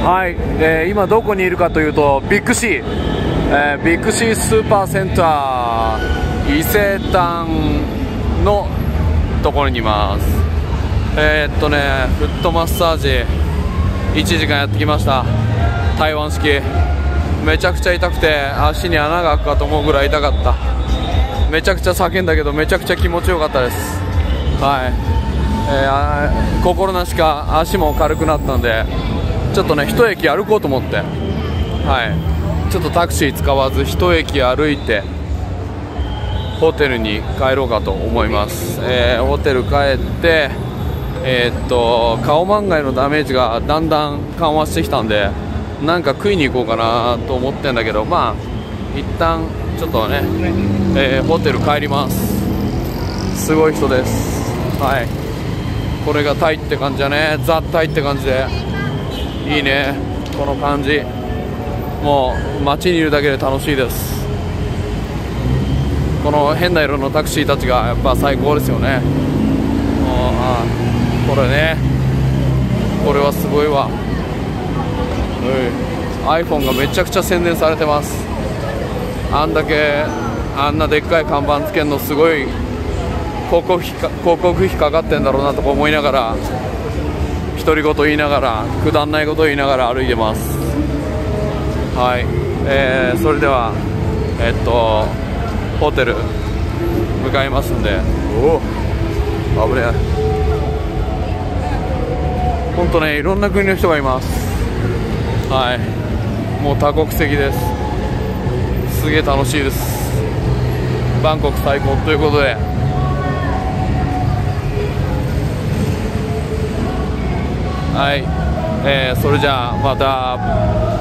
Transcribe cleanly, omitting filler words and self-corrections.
はい、今どこにいるかというとビッグシー、ビッグシースーパーセンター伊勢丹のところにいます。フットマッサージ1時間やってきました。台湾式めちゃくちゃ痛くて足に穴が開くかと思うぐらい痛かった。めちゃくちゃ叫んだけどめちゃくちゃ気持ちよかったです。はい、心なしか足も軽くなったんでちょっとね一駅歩こうと思って、はい、ちょっとタクシー使わず一駅歩いてホテルに帰ろうかと思います。ホテル帰ってカオマンガイのダメージがだんだん緩和してきたんでなんか食いに行こうかなと思ってんだけど、まあ一旦ちょっとね、ホテル帰ります。すごい人です。はい、これがタイって感じだね。ザ・タイって感じでいいね。この感じもう街にいるだけで楽しいです。この変な色のタクシーたちがやっぱ最高ですよね。これね、これはすごいわ。iPhone がめちゃくちゃ宣伝されてます。あんなでっかい看板つけるのすごい広告費かかってんだろうなとか思いながら独り言言いながらくだんないこと言いながら歩いてます。はい、それではホテル向かいますんで。危ねえ。本当ね、いろんな国の人がいます。はい、もう多国籍です。すげえ楽しいです。バンコク最高ということで、はい、それじゃあまた。